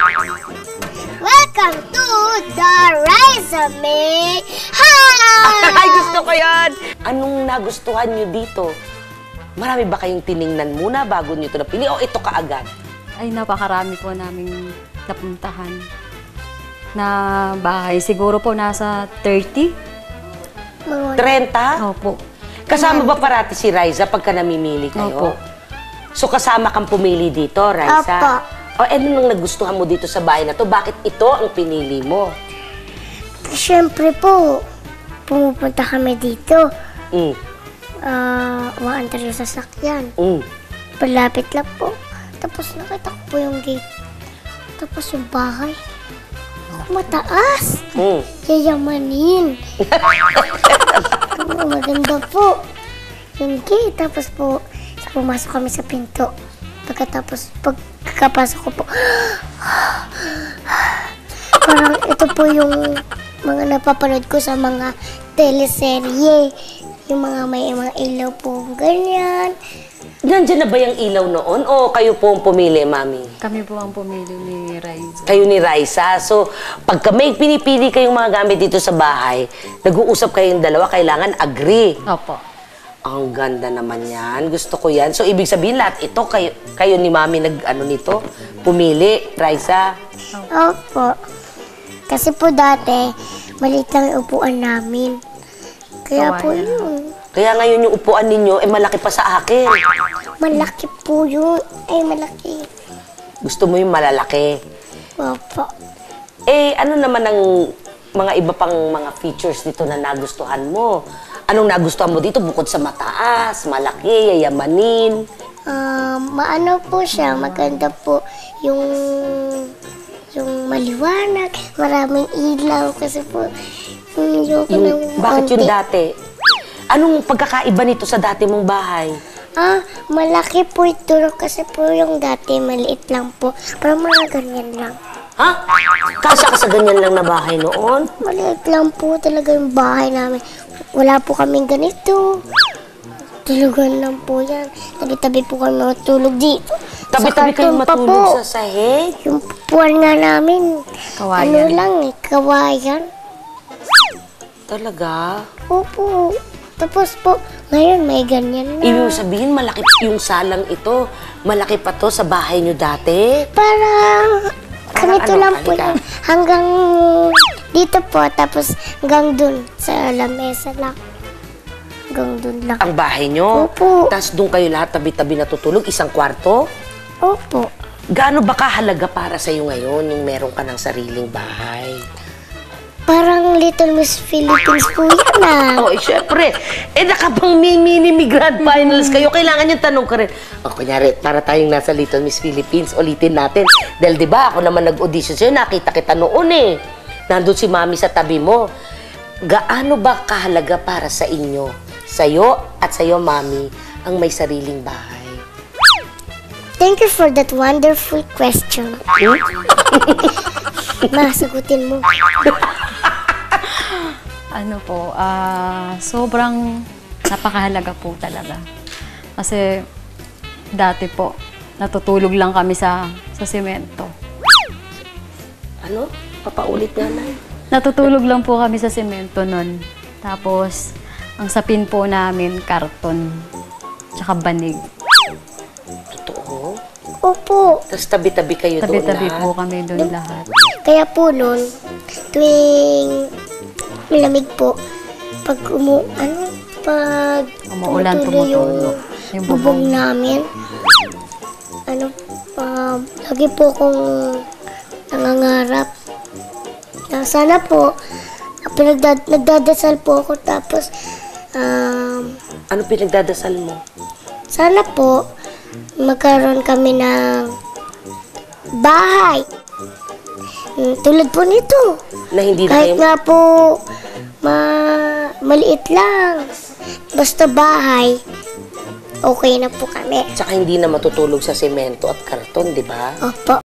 Welcome to the Resume House! Ay, gusto ko yan! Anong nagustuhan nyo dito? Marami ba kayong tiningnan muna bago nyo ito napili o ito kaagad? Ay, napakarami po naming napuntahan na bahay. Siguro po nasa 30. 30? Opo. Kasama ba parati si Raisa pagka namimili kayo? Opo. So kasama kang pumili dito, Raisa? Opo. O ano nang nagustuhan mo dito sa bahay na to? Bakit ito ang pinili mo? Siyempre po, pumupunta kami dito. Mm. Umaantar yung sasakyan. Palapit lang po. Tapos nakita ko po yung gate. Tapos yung bahay. Mataas. Yayamanin. Maganda po. Yung gate. Tapos po, pumasok kami sa pinto. Pagkatapos, pagkapasok ko po, parang ito po yung mga napapanood ko sa mga teleserye. Yung mga may mga ilaw po, ganyan. Nandiyan na ba yung ilaw noon o kayo po ang pumili, Mami? Kami po ang pumili ni Raisa. Kayo ni Raisa. So, pagka may pinipili kayong mga gamit dito sa bahay, nag-uusap kayong dalawa, kailangan agree. Opo. Ang ganda naman yan. Gusto ko yan. So, ibig sabihin lahat ito, kayo ni Mami nag-ano nito, pumili, Raisa. Opo. Kasi po dati, maliit lang yung upuan namin. Kaya po yun. Kaya ngayon yung upuan ninyo, malaki pa sa akin. Malaki po yun. Malaki. Gusto mo yung malalaki. Opo. Ano naman ang mga iba pang mga features dito na nagustuhan mo? Anong nagustuhan mo dito bukod sa mataas, malaki, yayamanin? Maano po siya, maganda po yung maliwanag, maraming ilaw kasi po Bakit yung dati? Anong pagkakaiba nito sa dati mong bahay? Malaki po ito kasi po yung dati maliit lang po, parang mga ganyan lang. Ha? Kasya ka sa ganyan lang na bahay noon? Maliit lang po talaga yung bahay namin. Wala po kaming ganito. Tulugan lang po yan. Tabi-tabi po kami matulog dito. Tabi-tabi kayo matulog sa sahig? Yung pupuan nga namin. Kawayan. Ano lang kawayan. Talaga? Opo. Tapos po, ngayon may ganyan na. Ibig sabihin, malaki yung salang ito. Malaki pa to sa bahay nyo dati? Parang ganito ano, lang po yan. Hanggang dito po, tapos hanggang dun sa lamesa lang. Hanggang dun lang. Ang bahay nyo? Opo. Tapos doon kayo lahat tabi-tabi natutulog, isang kwarto? Opo. Gaano ba kahalaga para sa'yo ngayon yung meron ka ng sariling bahay? Parang Little Miss Philippines po yan Syempre. Nakapang mini grand finals kayo. Kailangan yung tanong ka rin. Kunyari, para tayong nasa Little Miss Philippines, ulitin natin. Dahil di ba ako naman nag-audition sa'yo, nakita kita noon Nandun si Mami sa tabi mo. Gaano ba kahalaga para sa inyo, sa'yo at sa'yo, Mami, ang may sariling bahay? Thank you for that wonderful question. Masagutin mo. Ano po, sobrang napakahalaga po talaga. Kasi dati po, natutulog lang kami sa semento. Ano? Papaulit nga na. Natutulog lang po kami sa semento nun. Tapos, ang sapin po namin, karton. Tsaka banig. Totoo? Opo. Tapos tabi-tabi kayo doon Tabi-tabi lahat? po kami doon lahat. Kaya po nun, tuwing malamig po, pag Umuulan, tumutuloy yung bubong namin, lagi po akong nangangarap na sana po, nagdadasal po ako tapos, Ano pinagdadasal mo? sana po, magkaroon kami ng bahay. Tulad po nito. Na hindi na Kahit kayo... nga po, maliit lang. Basta bahay, okay na po kami. Tsaka hindi na matutulog sa semento at karton, di ba? Opo.